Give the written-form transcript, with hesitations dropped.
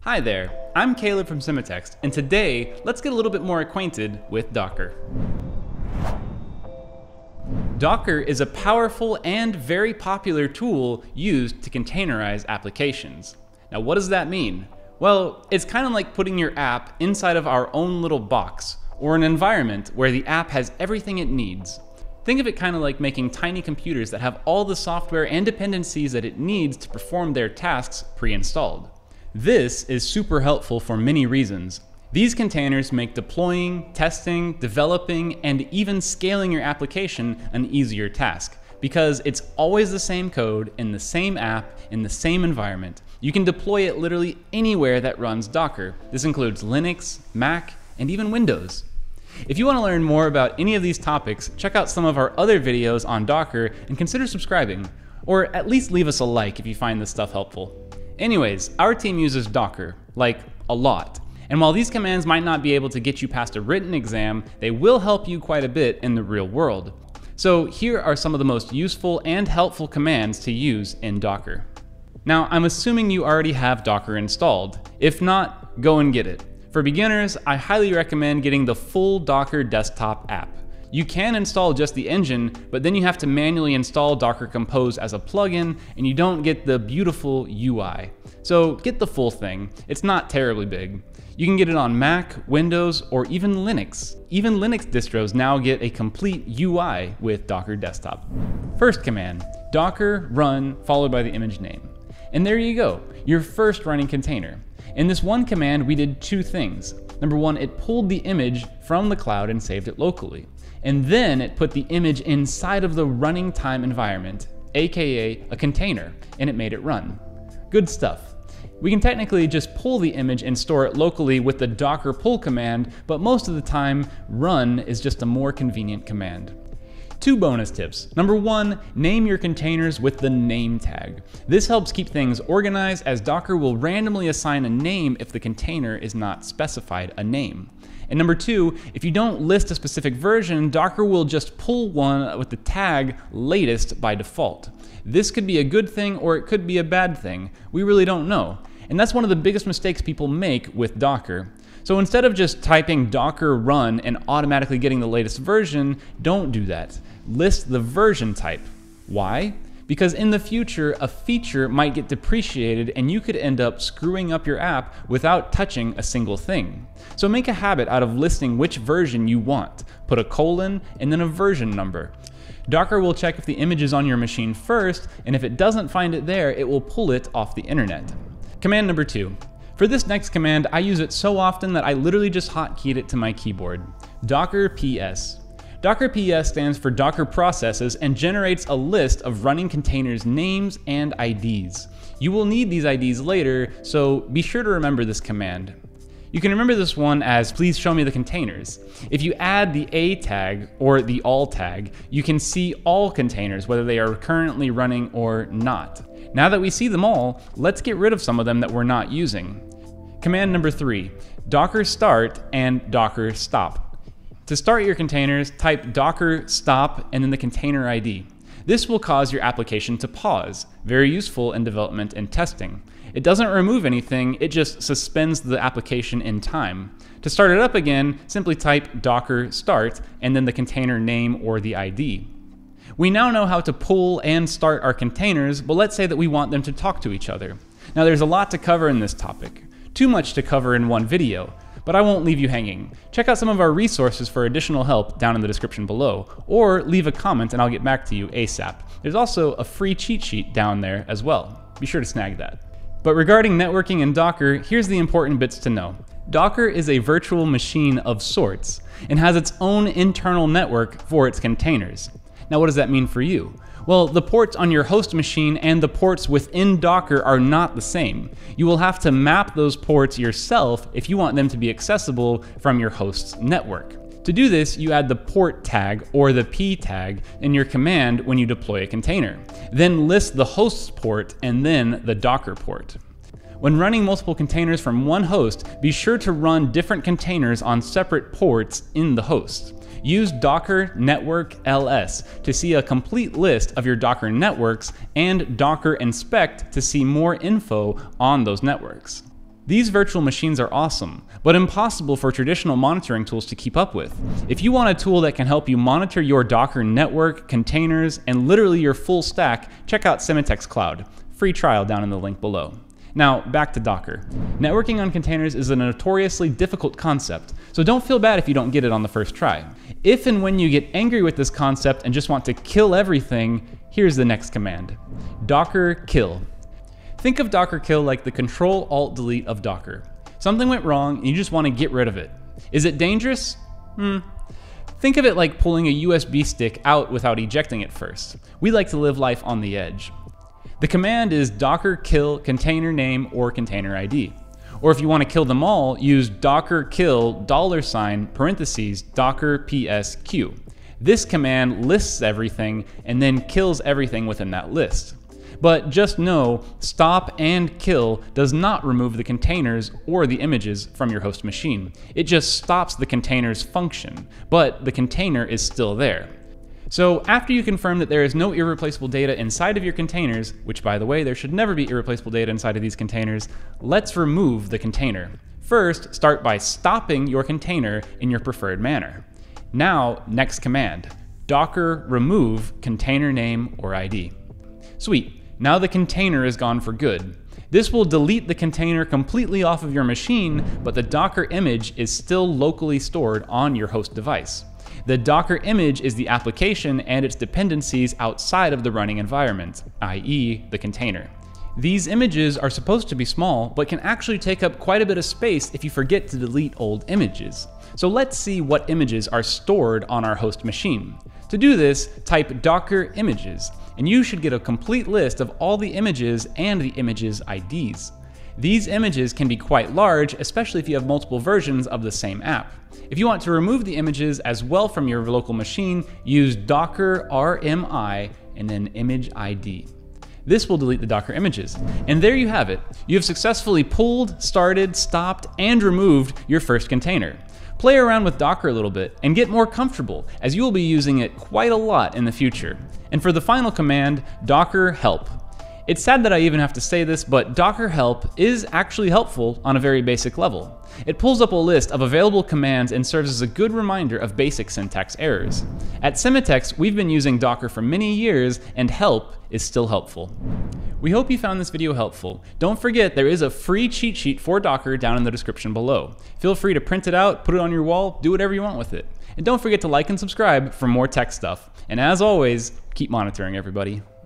Hi there, I'm Caleb from Symmetext, and today let's get a little bit more acquainted with Docker. Docker is a powerful and very popular tool used to containerize applications. Now what does that mean? Well, it's kind of like putting your app inside of our own little box, or an environment where the app has everything it needs. Think of it kind of like making tiny computers that have all the software and dependencies that it needs to perform their tasks pre-installed. This is super helpful for many reasons. These containers make deploying, testing, developing, and even scaling your application an easier task, because it's always the same code in the same app in the same environment. You can deploy it literally anywhere that runs Docker. This includes Linux, Mac, and even Windows. If you want to learn more about any of these topics, check out some of our other videos on Docker and consider subscribing, or at least leave us a like if you find this stuff helpful. Anyways, our team uses Docker, like a lot. And while these commands might not be able to get you past a written exam, they will help you quite a bit in the real world. So here are some of the most useful and helpful commands to use in Docker. Now, I'm assuming you already have Docker installed. If not, go and get it. For beginners, I highly recommend getting the full Docker desktop app. You can install just the engine, but then you have to manually install Docker Compose as a plugin, and you don't get the beautiful UI. So get the full thing. It's not terribly big. You can get it on Mac, Windows, or even Linux. Even Linux distros now get a complete UI with Docker Desktop. First command, docker run followed by the image name. And there you go, your first running container. In this one command, we did two things. Number one, it pulled the image from the cloud and saved it locally. And then it put the image inside of the running time environment, aka a container, and it made it run. Good stuff. We can technically just pull the image and store it locally with the docker pull command, but most of the time, run is just a more convenient command. Two bonus tips. Number one, name your containers with the name tag. This helps keep things organized, as Docker will randomly assign a name if the container is not specified a name. And number two, if you don't list a specific version, Docker will just pull one with the tag latest by default. This could be a good thing or it could be a bad thing. We really don't know. And that's one of the biggest mistakes people make with Docker. So instead of just typing docker run and automatically getting the latest version, don't do that. List the version type. Why? Because in the future, a feature might get depreciated and you could end up screwing up your app without touching a single thing. So make a habit out of listing which version you want. Put a colon and then a version number. Docker will check if the image is on your machine first, and if it doesn't find it there, it will pull it off the internet. Command number two. For this next command, I use it so often that I literally just hotkeyed it to my keyboard. Docker PS. Docker PS stands for Docker Processes and generates a list of running containers' names and IDs. You will need these IDs later, so be sure to remember this command. You can remember this one as please show me the containers. If you add the A tag or the all tag, you can see all containers, whether they are currently running or not. Now that we see them all, let's get rid of some of them that we're not using. Command number three, docker start and docker stop. To start your containers, type docker stop and then the container ID. This will cause your application to pause, very useful in development and testing. It doesn't remove anything, it just suspends the application in time. To start it up again, simply type docker start and then the container name or the ID. We now know how to pull and start our containers, but let's say that we want them to talk to each other. Now there's a lot to cover in this topic. Too much to cover in one video. But I won't leave you hanging. Check out some of our resources for additional help down in the description below, or leave a comment and I'll get back to you ASAP. There's also a free cheat sheet down there as well. Be sure to snag that. But regarding networking and Docker, here's the important bits to know. Docker is a virtual machine of sorts and has its own internal network for its containers. Now what does that mean for you? Well, the ports on your host machine and the ports within Docker are not the same. You will have to map those ports yourself if you want them to be accessible from your host's network. To do this, you add the port tag or the P tag in your command when you deploy a container. Then list the host's port and then the Docker port. When running multiple containers from one host, be sure to run different containers on separate ports in the host. Use Docker Network LS to see a complete list of your Docker networks and Docker Inspect to see more info on those networks. These virtual machines are awesome, but impossible for traditional monitoring tools to keep up with. If you want a tool that can help you monitor your Docker network, containers, and literally your full stack, check out Symantec Cloud. Free trial down in the link below. Now, back to Docker. Networking on containers is a notoriously difficult concept, so don't feel bad if you don't get it on the first try. If and when you get angry with this concept and just want to kill everything, here's the next command. Docker kill. Think of Docker kill like the Control-Alt-Delete of Docker. Something went wrong and you just want to get rid of it. Is it dangerous? Think of it like pulling a USB stick out without ejecting it first. We like to live life on the edge. The command is docker kill container name or container ID. Or if you want to kill them all, use docker kill $parentheses docker psq. This command lists everything and then kills everything within that list. But just know, stop and kill does not remove the containers or the images from your host machine. It just stops the container's function, but the container is still there. So after you confirm that there is no irreplaceable data inside of your containers, which by the way, there should never be irreplaceable data inside of these containers, let's remove the container. First, start by stopping your container in your preferred manner. Now, next command, docker remove container name or ID. Sweet, now the container is gone for good. This will delete the container completely off of your machine, but the Docker image is still locally stored on your host device. The Docker image is the application and its dependencies outside of the running environment, i.e. the container. These images are supposed to be small, but can actually take up quite a bit of space if you forget to delete old images. So let's see what images are stored on our host machine. To do this, type docker images, and you should get a complete list of all the images and the images IDs. These images can be quite large, especially if you have multiple versions of the same app. If you want to remove the images as well from your local machine, use docker rmi and then image ID. This will delete the Docker images. And there you have it. You have successfully pulled, started, stopped, and removed your first container. Play around with Docker a little bit and get more comfortable, as you will be using it quite a lot in the future. And for the final command, docker help. It's sad that I even have to say this, but docker help is actually helpful on a very basic level. It pulls up a list of available commands and serves as a good reminder of basic syntax errors. At Symantec, we've been using Docker for many years, and help is still helpful. We hope you found this video helpful. Don't forget there is a free cheat sheet for Docker down in the description below. Feel free to print it out, put it on your wall, do whatever you want with it. And don't forget to like and subscribe for more tech stuff. And as always, keep monitoring, everybody.